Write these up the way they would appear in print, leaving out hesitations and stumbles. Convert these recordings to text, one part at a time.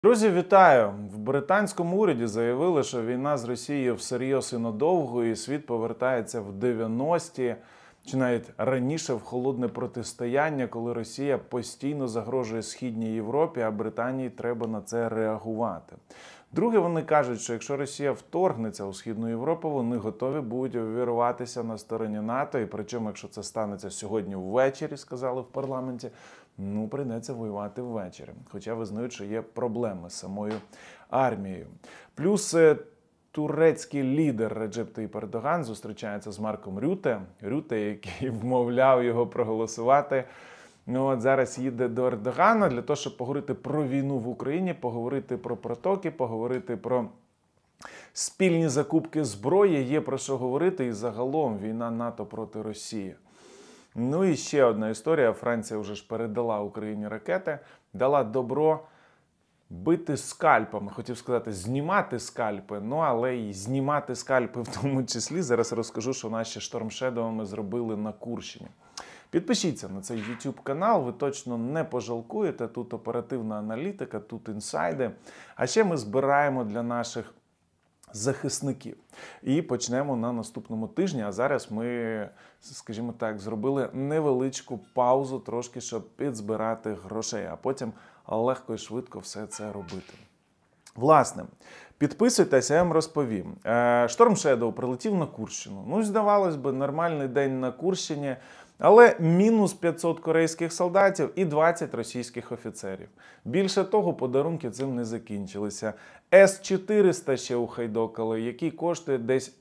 Друзі, вітаю! В британському уряді заявили, що війна з Росією всерйоз і надовго, і світ повертається в 90-ті, чи навіть раніше в холодне протистояння, коли Росія постійно загрожує Східній Європі, а Британії треба на це реагувати. Друге, вони кажуть, що якщо Росія вторгнеться у Східну Європу, вони готові будуть увірватися на стороні НАТО, і причому, якщо це станеться сьогодні ввечері, сказали в парламенті, прийдеться воювати ввечері. Хоча визнають, що є проблеми з самою армією. Плюс турецький лідер Реджеп Таїп Ердоган зустрічається з Марком Рюте, який вмовляв його проголосувати. Зараз їде до Ердогана для того, щоб поговорити про війну в Україні, поговорити про протоки, поговорити про спільні закупки зброї. Є про що говорити і загалом війна НАТО проти Росії. І ще одна історія. Франція вже ж передала Україні ракети, дала добро бити скальпами. Хотів сказати, знімати скальпи, але й знімати скальпи в тому числі. Зараз розкажу, що наші штормшедовими зробили на Курщині. Підпишіться на цей YouTube канал, ви точно не пожалкуєте. Тут оперативна аналітика, тут інсайди. А ще ми збираємо для наших захисників. І почнемо на наступному тижні. А зараз ми, скажімо так, зробили невеличку паузу трошки, щоб підзбирати грошей, а потім легко і швидко все це робити. Власне, підписуйтесь, я вам розповім. Шторм Шедоу прилетів на Курщину. Здавалось би, нормальний день на Курщині, але мінус 500 корейських солдатів і 20 російських офіцерів. Більше того, подарунки цим не закінчилися. С-400 ще ухайдокали, який коштує десь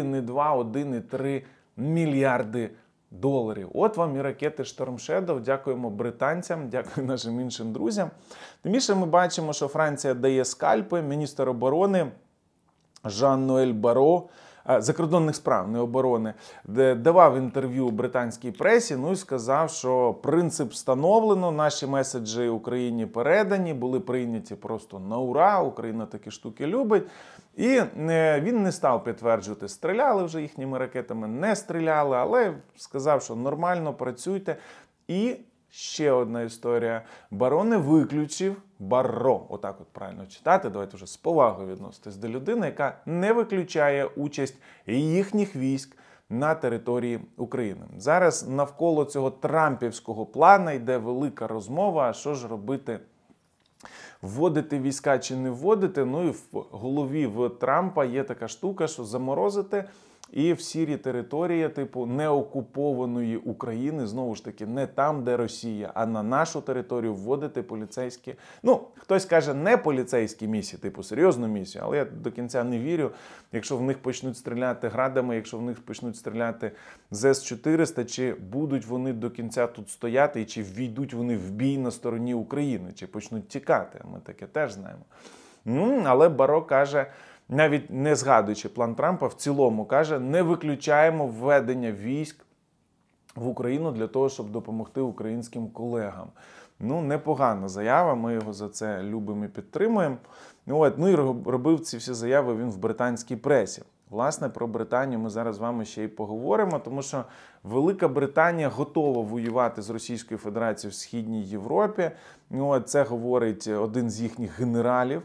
1,2–1,3 мільярди доларів. От вам і ракети Шторм Шедоу. Дякуємо британцям, дякую нашим іншим друзям. Тим більше ми бачимо, що Франція дає скальпи. Міністр оборони Жан-Ноель Баро, закордонних справ, не оборони, давав інтерв'ю британській пресі, і сказав, що принцип встановлено, наші меседжі Україні передані, були прийняті просто на ура, Україна такі штуки любить. І він не став підтверджувати, стріляли вже їхніми ракетами, не стріляли, але сказав, що нормально, працюйте. І ще одна історія. Баро не виключив, отак от правильно читати, давайте вже з повагою відноситись до людини, яка не виключає участь їхніх військ на території України. Зараз навколо цього трампівського плану йде велика розмова, а що ж робити, вводити війська чи не вводити. І в голові в Трампа є така штука, що заморозити і в сірі території, типу неокупованої України, знову ж таки, не там, де Росія, а на нашу територію вводити поліцейські, хтось каже не поліцейські місії, типу серйозну місію, але я до кінця не вірю, якщо в них почнуть стріляти градами, якщо в них почнуть стріляти з С-400, чи будуть вони до кінця тут стояти, і чи ввійдуть вони в бій на стороні України, чи почнуть тікати, ми таке теж знаємо. Але Баро каже, навіть не згадуючи план Трампа, в цілому каже, не виключаємо введення військ в Україну для того, щоб допомогти українським колегам. Непогана заява, ми його за це любимо і підтримуємо. І робив ці всі заяви він в британській пресі. Власне, про Британію ми зараз з вами ще й поговоримо, тому що Велика Британія готова воювати з Російською Федерацією в Східній Європі. Це говорить один з їхніх генералів.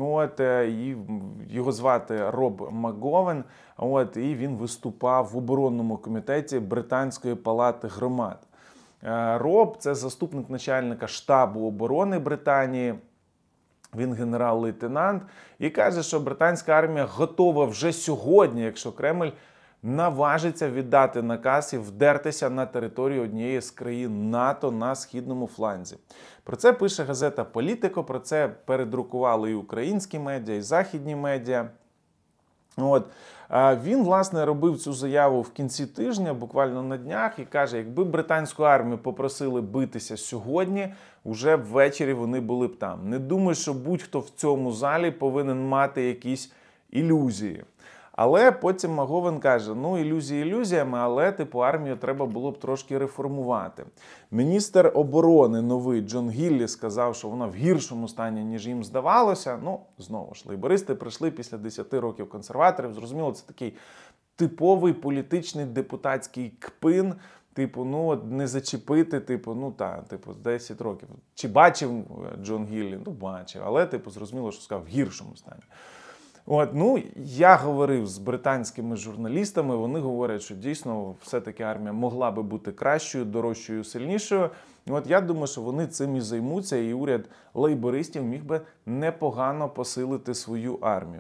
Його звати Роб МакГовен, і він виступав в оборонному комітеті Британської палати громад. Роб – це заступник начальника штабу оборони Британії, він генерал-лейтенант, і каже, що британська армія готова вже сьогодні, якщо Кремль наважиться віддати наказ і вдертися на територію однієї з країн НАТО на східному фланзі. Про це пише газета «Політико», про це передрукували і українські медіа, і західні медіа. Він, власне, робив цю заяву в кінці тижня, буквально на днях, і каже, якби британську армію попросили битися сьогодні, уже ввечері вони були б там. Не думаю, що будь-хто в цьому залі повинен мати якісь ілюзії. Але потім МакГовен каже, ілюзії ілюзіями, але армію треба було б трошки реформувати. Міністр оборони новий Джон Гіллі сказав, що вона в гіршому стані, ніж їм здавалося. Знову ж, лейбористи прийшли після 10 років консерваторів. Зрозуміло, це такий типовий політичний депутатський кпин. типу, ну от не зачепити, типу, ну так, типу, 10 років. Чи бачив Джон Гіллі? Ну, бачив, але, типу, зрозуміло, що сказав в гіршому стані. От, ну, я говорив з британськими журналістами, вони говорять, що дійсно все-таки армія могла би бути кращою, дорожчою, сильнішою. От я думаю, що вони цим і займуться, і уряд лейбористів міг би непогано посилити свою армію.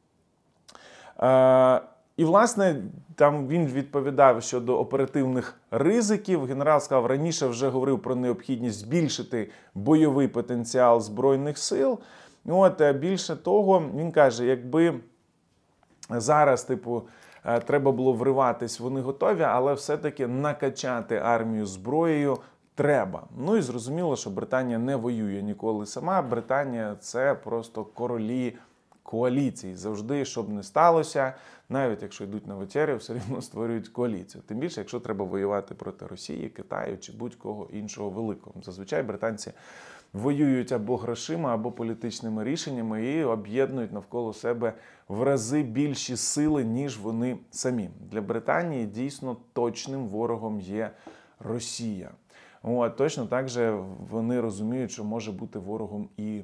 І, власне, там він відповідав щодо оперативних ризиків. Генерал сказав, раніше вже говорив про необхідність збільшити бойовий потенціал Збройних сил. От, більше того, він каже, якби зараз, типу, треба було вриватись, вони готові, але все-таки накачати армію зброєю треба. Ну і зрозуміло, що Британія не воює ніколи сама. Британія – це просто королі коаліцій. Завжди, щоб не сталося, навіть якщо йдуть на вечерю, все рівно створюють коаліцію. Тим більше, якщо треба воювати проти Росії, Китаю чи будь-кого іншого великого. Зазвичай британці воюють або грошима, або політичними рішеннями і об'єднують навколо себе в рази більші сили, ніж вони самі. Для Британії дійсно точним ворогом є Росія. От, точно так же вони розуміють, що може бути ворогом і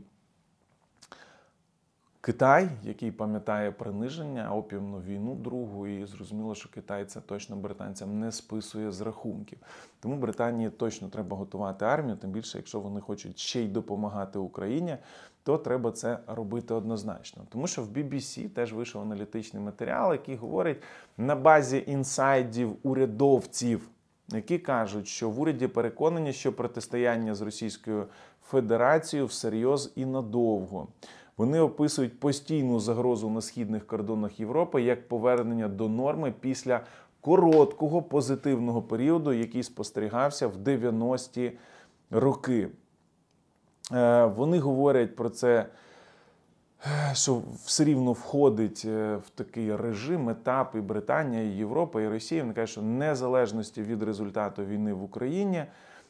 Китай, який пам'ятає приниження, опіумну війну другу, і зрозуміло, що Китай це точно британцям не списує з рахунків. Тому Британії точно треба готувати армію, тим більше, якщо вони хочуть ще й допомагати Україні, то треба це робити однозначно. Тому що в BBC теж вийшов аналітичний матеріал, який говорить на базі інсайдів урядовців, які кажуть, що в уряді переконані, що протистояння з Російською Федерацією всерйоз і надовго. Вони описують постійну загрозу на східних кордонах Європи як повернення до норми після короткого позитивного періоду, який спостерігався в 90-ті роки. Вони говорять про це, що все рівно входить в такий режим, етап і Британія, і Європа, і Росія. Вони кажуть, що незалежності від результату війни в Україні,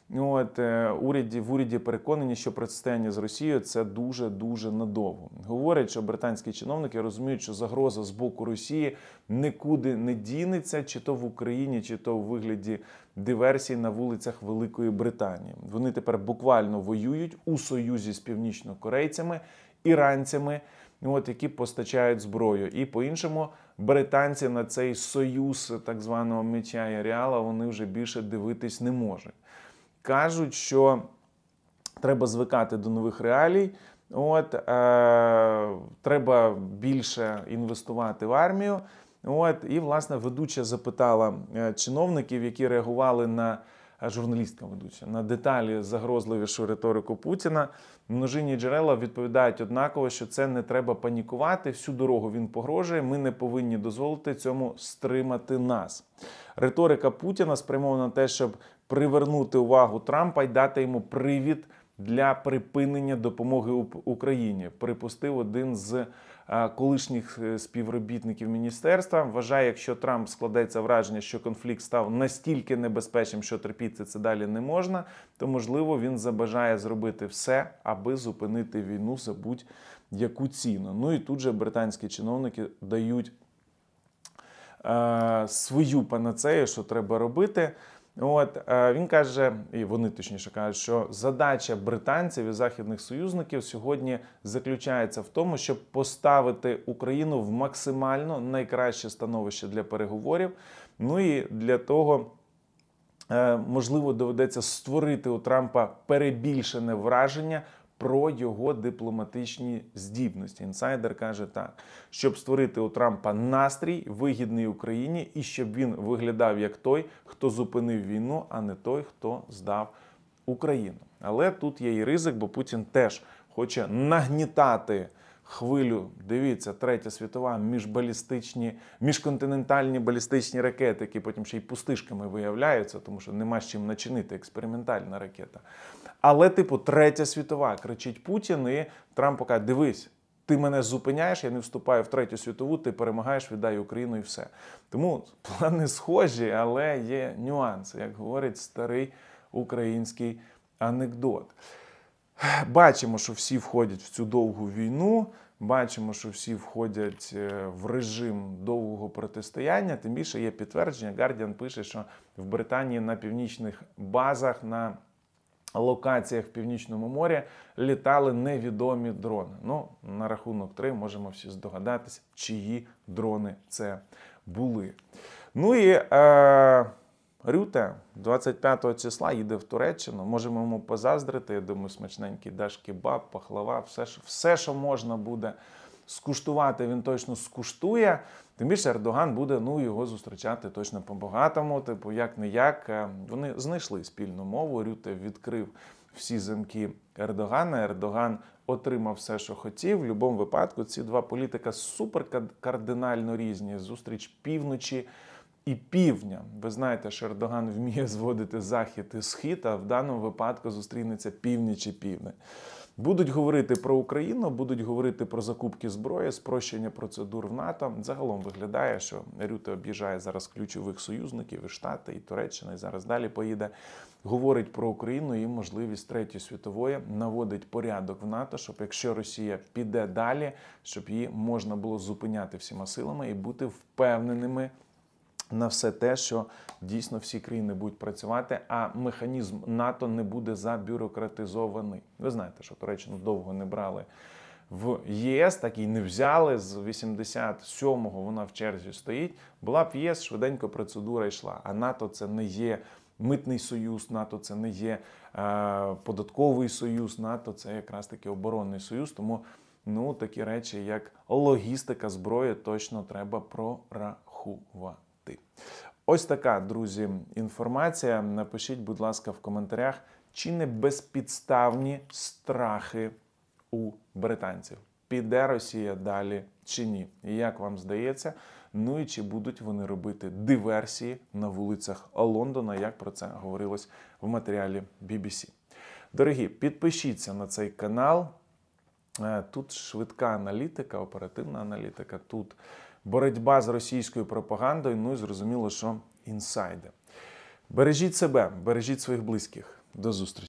в уряді переконані, що протистояння з Росією – це дуже-дуже надовго. Говорять, що британські чиновники розуміють, що загроза з боку Росії нікуди не дінеться, чи то в Україні, чи то у вигляді диверсій на вулицях Великої Британії. Вони тепер буквально воюють у союзі з північнокорейцями, іранцями, які постачають зброю. І по-іншому британці на цей союз так званого меча і реала вони вже більше дивитись не можуть. Кажуть, що треба звикати до нових реалій, треба більше інвестувати в армію. І, власне, ведуча запитала чиновників, які реагували на, журналістка ведуча, на деталі загрозливішу риторику Путіна. Множинні джерела відповідають однаково, що це не треба панікувати, всю дорогу він погрожує, ми не повинні дозволити цьому стримати нас. Риторика Путіна спрямована на те, щоб привернути увагу Трампа і дати йому привід для припинення допомоги Україні, припустив один з колишніх співробітників міністерства. Вважає, якщо Трамп складеться враження, що конфлікт став настільки небезпечним, що терпіти це далі не можна, то, можливо, він забажає зробити все, аби зупинити війну за будь-яку ціну. Ну і тут же британські чиновники дають свою панацею, що треба робити. Він каже, і вони точніше кажуть, що задача британців і західних союзників сьогодні заключається в тому, щоб поставити Україну в максимально найкраще становище для переговорів. Ну і для того, можливо, доведеться створити у Трампа перебільшене враження про його дипломатичні здібності. Інсайдер каже так, щоб створити у Трампа настрій, вигідний Україні, і щоб він виглядав як той, хто зупинив війну, а не той, хто здав Україну. Але тут є і ризик, бо Путін теж хоче нагнітати хвилю, дивіться, Третя світова, міжконтинентальні балістичні ракети, які потім ще й пустишками виявляються, тому що нема з чим начинити, експериментальна ракета. Але, Третя світова, кричить Путін, і Трамп каже, дивись, ти мене зупиняєш, я не вступаю в Третю світову, ти перемагаєш, віддай Україну і все. Тому плани схожі, але є нюанси, як говорить старий український анекдот. Бачимо, що всі входять в цю довгу війну, бачимо, що всі входять в режим довгого протистояння. Тим більше є підтвердження. Guardian пише, що в Британії на північних базах, на локаціях в Північному морі літали невідомі дрони. Ну, на рахунок 3 можемо всі здогадатися, чиї дрони це були. Ну і Рюте 25 числа їде в Туреччину. Можемо йому позаздрити. Я думаю, смачненький даш кебаб, пахлава, все, що можна буде скуштувати, він точно скуштує. Тим більше Ердоган буде його зустрічати точно по-багатому. Типу, як-не-як. Вони знайшли спільну мову. Рюте відкрив всі замки Ердогана. Ердоган отримав все, що хотів. В будь-якому випадку ці два політика супер кардинально різні. Зустріч півночі і півдня. Ви знаєте, що Ердоган вміє зводити захід і схід, а в даному випадку зустрінеться північ і південь. Будуть говорити про Україну, будуть говорити про закупки зброї, спрощення процедур в НАТО. Загалом виглядає, що Рюте об'їжджає зараз ключових союзників, і Штати, і Туреччина, і зараз далі поїде. Говорить про Україну і можливість Третьої світової, наводить порядок в НАТО, щоб якщо Росія піде далі, щоб її можна було зупиняти всіма силами і бути впевненими на все те, що дійсно всі країни будуть працювати, а механізм НАТО не буде забюрократизований. Ви знаєте, що Туреччину довго не брали в ЄС, так і не взяли. З 87-го вона в черзі стоїть. Була б в ЄС, швиденько процедура йшла. А НАТО це не є митний союз, НАТО це не є податковий союз, НАТО це якраз таки оборонний союз. Тому такі речі, як логістика зброї, точно треба прорахувати. Ось така, друзі, інформація. Напишіть, будь ласка, в коментарях, чи не безпідставні страхи у британців. Піде Росія далі чи ні? І як вам здається? Ну і чи будуть вони робити диверсії на вулицях Лондона, як про це говорилось в матеріалі BBC. Дорогі, підпишіться на цей канал. Тут швидка аналітика, оперативна аналітика, тут боротьба з російською пропагандою, і зрозуміло, що інсайди. Бережіть себе, бережіть своїх близьких. До зустрічі.